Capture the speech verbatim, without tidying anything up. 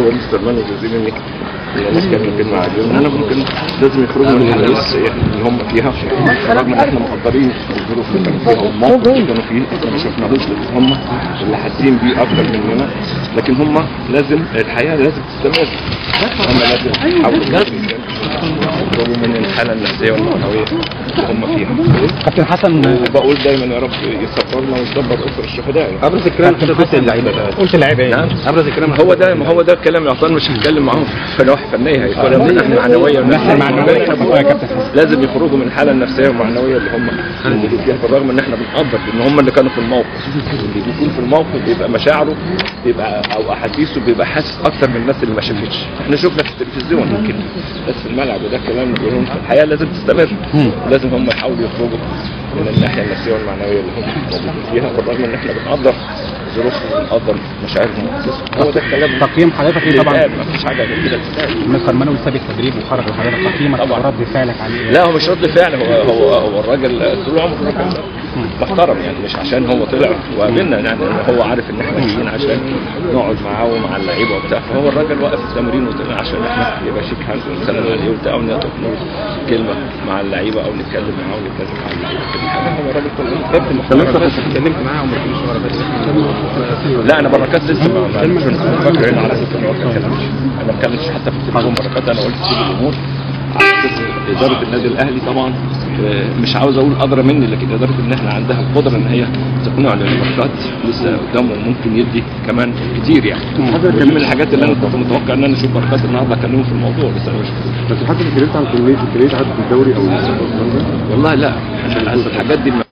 هو مستر مان وجوزي مني ان انا اتكلم كلمه عليهم ان انا ممكن لازم يخرجوا من الحاله النفسيه اللي هم فيها، رغم ان احنا مقدرين الظروف اللي كانوا فيها والموقف اللي كانوا فيه ما شفناهوش، لكن هم اللي حاسين بيه اكتر مننا. لكن هم لازم الحياه لازم تستمر، هم لازم يحاولوا يخرجوا من الحاله النفسيه والمعنويه اللي هم فيها. كابتن حسن بقول دايما يا رب يصبرنا ويصبر اسر الشهداء. ابرز الكلام قلت اللعيبه ده قلت اللعيبه ايه؟ نعم ابرز الكلام هو ده ما هو ده الكلام يا عطان. مش هتكلم معاهم في نواحي فنيه، هيكون من ناحيه معنويه الناحيه المعنويه يا كابتن حسن لازم يخرجوا من الحاله النفسيه والمعنويه اللي هم موجودين فيها، بالرغم ان احنا بنقدر ان هم اللي كانوا في الموقف. اللي بيكون في الموقف بيبقى مشاعره بيبقى او احاسيسه بيبقى حاسس اكتر من الناس اللي ما شافتش. احنا شفنا في التلفزيون يمكن بس في الملعب، وده الكلام اللي بيقولوه. الحياه لازم تستمر، لازم هم يحاولوا يخرجوا من الناحيه النفسيه والمعنويه اللي هم موجودين فيها، بالرغم ان احنا بنقدر ظروفهم ونقدر مشاعرهم واحاسيسهم. هو ده الكلام. تقييم حضرتك ايه طبعا؟ ما فيش حاجه غير كده تتقال. مستر مانويل ساب التدريب وخرج لحضرتك، تقييمك او رد فعلك عليه؟ لا هو مش رد فعل، هو هو هو الراجل طول عمره راجل محترم يعني، مش عشان هو طلع وقابلنا يعني هو عارف ان احنا جايين عشان نقعد معاه ومع اللعيبه وبتاع، فهو الراجل واقف التمرين وطلع عشان احنا يبقى شيك هاند ونسلم عليه وبتاع ونقطع نقول كلمه مع اللعيبه او نتكلم معاه ونتكلم مع اللعيبه. هو الراجل طول عمره كابتن محترم. بس اتكلمت معاه وما كنتش ورا. لا انا بركات لسه ما فاكر هنا على فكره ما اتكلمتش، انا ما اتكلمتش حتى في التليفون. بركات انا قلت كل الامور على اساس اداره النادي الاهلي طبعا مش عاوز اقول ادرى مني، لكن اداره ان احنا عندها القدره ان هي تقنع بركات لسه قدامه ممكن يدي كمان كتير يعني. دي من الحاجات اللي انا كنت متوقع ان انا اشوف بركات النهارده اكلمه في الموضوع، بس انا مش بس حضرتك اتكلمت عن كميه كميه عدد الدوري او والله لا، عشان الحاجات دي